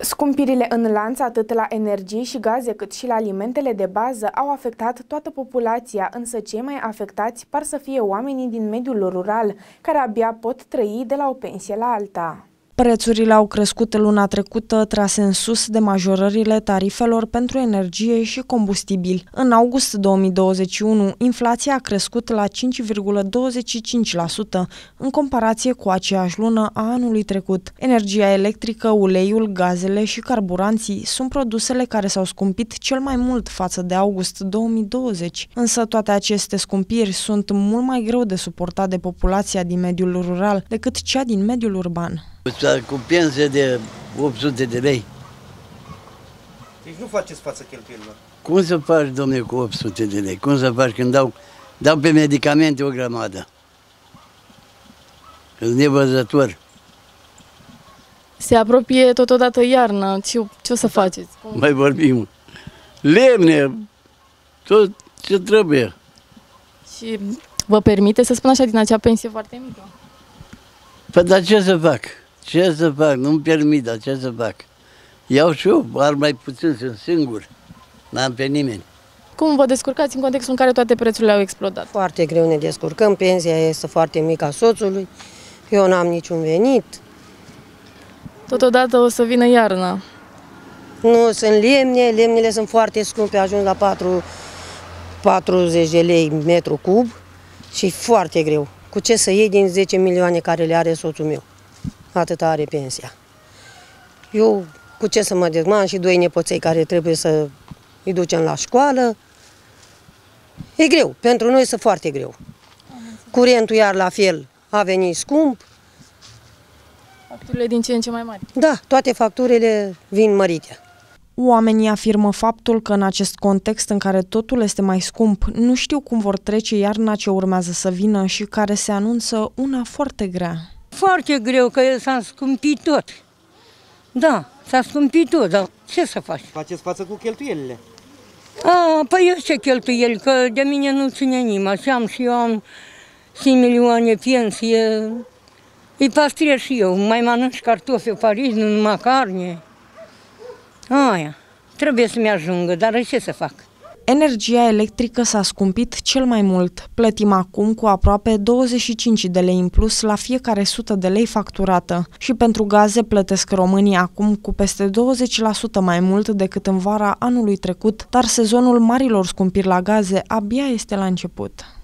Scumpirile în lanț, atât la energie și gaze, cât și la alimentele de bază, au afectat toată populația, însă cei mai afectați par să fie oamenii din mediul rural, care abia pot trăi de la o pensie la alta. Prețurile au crescut luna trecută, trase în sus de majorările tarifelor pentru energie și combustibili. În august 2021, inflația a crescut la 5,25% în comparație cu aceeași lună a anului trecut. Energia electrică, uleiul, gazele și carburanții sunt produsele care s-au scumpit cel mai mult față de august 2020. Însă toate aceste scumpiri sunt mult mai greu de suportat de populația din mediul rural decât cea din mediul urban. Cu pensie de 800 de lei. Deci nu faceți față cheltuielilor. Cum să faci, domnule, cu 800 de lei? Cum să faci când dau pe medicamente o grămadă? Sunt nevăzător. Se apropie totodată iarna. Ce o să faceți? Mai vorbim. Lemne, tot ce trebuie. Și vă permite să spun așa din acea pensie foarte mică? Păi, dar ce să fac? Ce să fac? Nu-mi permit, dar ce să fac? Iau și eu, ar mai puțin, sunt singur. N-am pe nimeni. Cum vă descurcați în contextul în care toate prețurile au explodat? Foarte greu ne descurcăm, pensia este foarte mică a soțului, eu n-am niciun venit. Totodată o să vină iarna. Nu sunt lemnele sunt foarte scumpe, ajung la 40 de lei metru cub și foarte greu. Cu ce să iei din 10 milioane care le are soțul meu? Atât are pensia. Eu cu ce să mă descurc? Am și 2 nepoței care trebuie să îi ducem la școală. E greu, pentru noi este foarte greu. Curentul iar la fel a venit scump. Facturile din ce în ce mai mari. Da, toate facturile vin mărite. Oamenii afirmă faptul că în acest context în care totul este mai scump, nu știu cum vor trece iarna ce urmează să vină și care se anunță una foarte grea. Foarte greu, că s-a scumpit tot. Da, s-a scumpit tot, dar ce să faci? Faceți față cu cheltuielile. Păi eu ce cheltuieli, că de mine nu ține nimeni. Eu am 5 milioane pensie, îi pastrez și eu, mai mănânc cartofi, pariz, nu numai carne. Aia, trebuie să-mi ajungă, dar ce să fac? Energia electrică s-a scumpit cel mai mult. Plătim acum cu aproape 25 de lei în plus la fiecare 100 de lei facturată. Și pentru gaze plătesc românii acum cu peste 20% mai mult decât în vara anului trecut, dar sezonul marilor scumpiri la gaze abia este la început.